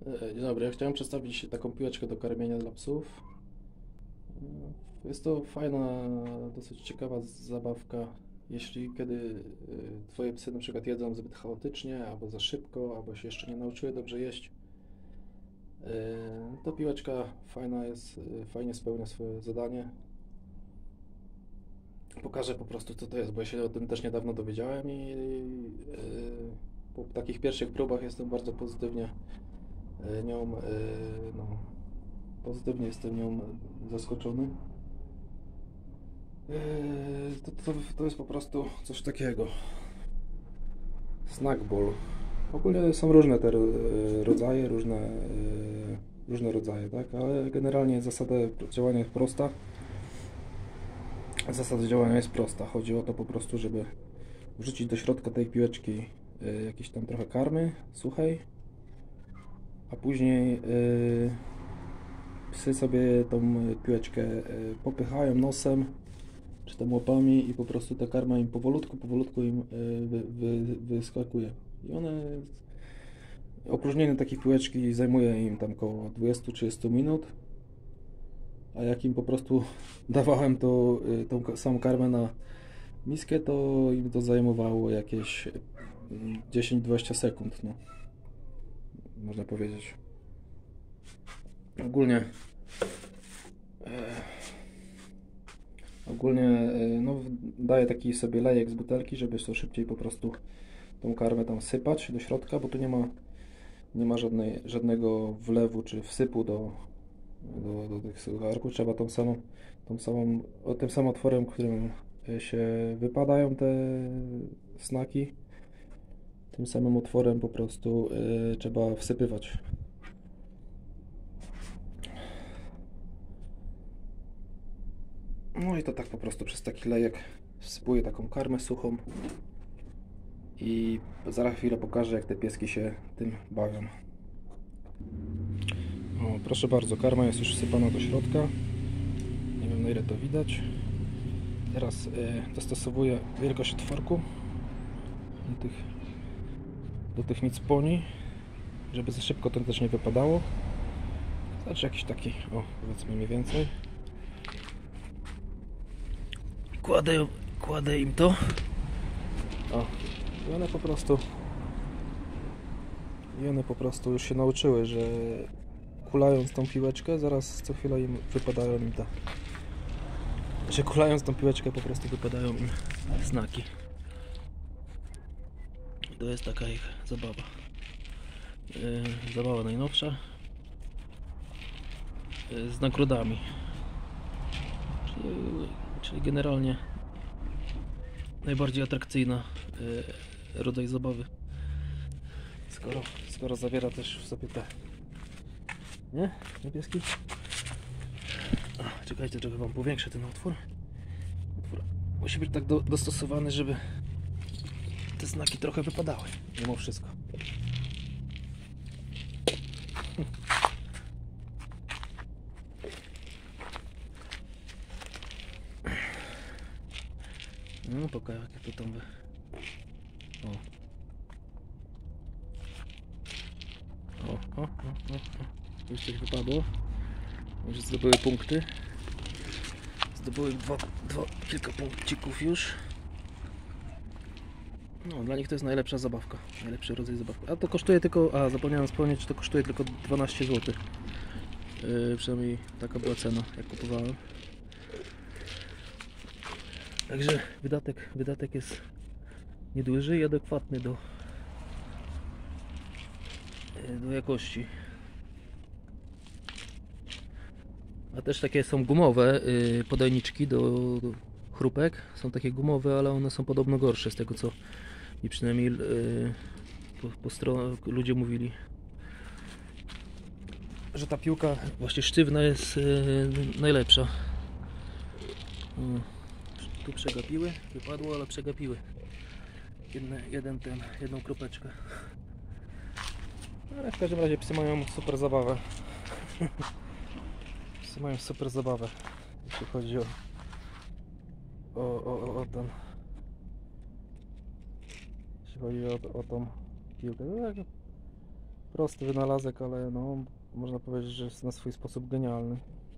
Dzień dobry, ja chciałem przedstawić taką piłeczkę do karmienia dla psów. Jest to fajna, dosyć ciekawa zabawka, jeśli kiedy twoje psy na przykład jedzą zbyt chaotycznie, albo za szybko, albo się jeszcze nie nauczyły dobrze jeść. To piłeczka fajna jest, fajnie spełnia swoje zadanie. Pokażę po prostu co to jest, bo ja się o tym też niedawno dowiedziałem i po takich pierwszych próbach jestem bardzo pozytywnie nią, no, pozytywnie jestem nią zaskoczony. To jest po prostu coś takiego. Snackball. Ogólnie są różne te rodzaje, różne rodzaje, tak? Ale generalnie zasada działania jest prosta. Zasada działania jest prosta. Chodzi o to po prostu, żeby wrzucić do środka tej piłeczki jakieś tam trochę karmy suchej, a później psy sobie tą piłeczkę popychają nosem czy tam łapami i po prostu ta karma im powolutku im wyskakuje. I one, opróżnienie takiej piłeczki zajmuje im tam około 20-30 minut, a jak im po prostu dawałem tą samą karmę na miskę, to im to zajmowało jakieś 10-20 sekund, no, można powiedzieć. Ogólnie no, daję taki sobie lejek z butelki, żeby to szybciej po prostu tą karmę tam sypać do środka, bo tu nie ma żadnego wlewu czy wsypu do tych sucharków. Trzeba tym samym otworem, którym się wypadają te snaki, tym samym otworem po prostu trzeba wsypywać. No i to tak po prostu przez taki lejek wsypuję taką karmę suchą i za chwilę pokażę, jak te pieski się tym bawią. O, proszę bardzo, karma jest już wsypana do środka. Nie wiem, na ile to widać. Teraz dostosowuję wielkość otworku do tych micponi, żeby za szybko to też nie wypadało. Znaczy jakiś taki, o, powiedzmy mniej więcej. Kładę im to. O, i one po prostu już się nauczyły, że kulając tą piłeczkę, zaraz co chwilę im wypadają im że kulając tą piłeczkę po prostu wypadają im znaki. To jest taka ich zabawa. Zabawa najnowsza. Z nagrodami. Czyli generalnie najbardziej atrakcyjna rodzaj zabawy. Skoro zawiera też w sobie te, nie? Niebieski? Czekajcie, trochę wam powiększę ten otwór. Otwór musi być tak dostosowany, żeby te znaki trochę wypadały, mimo wszystko. No pokaż, jak to tam o. Już coś wypadło. Już zdobyły punkty. Zdobyły kilka punkcików już. No, dla nich to jest najlepsza zabawka. Najlepszy rodzaj zabawki. A to kosztuje tylko... zapomniałem wspomnieć, że to kosztuje tylko 12 zł. Przynajmniej taka była cena, jak kupowałem. Także wydatek jest nieduży i adekwatny do jakości. A też takie są gumowe podajniczki do chrupek. Są takie gumowe, ale one są podobno gorsze z tego, co mi przynajmniej ludzie mówili. Że ta piłka właśnie sztywna jest najlepsza. Tu przegapiły, wypadło, ale przegapiły jedną kropeczkę. Ale w każdym razie psy mają super zabawę. Psy mają super zabawę, jeśli chodzi o ten, jeśli chodzi o tą piłkę. No tak, Prosty wynalazek, ale no, można powiedzieć, że jest na swój sposób genialny.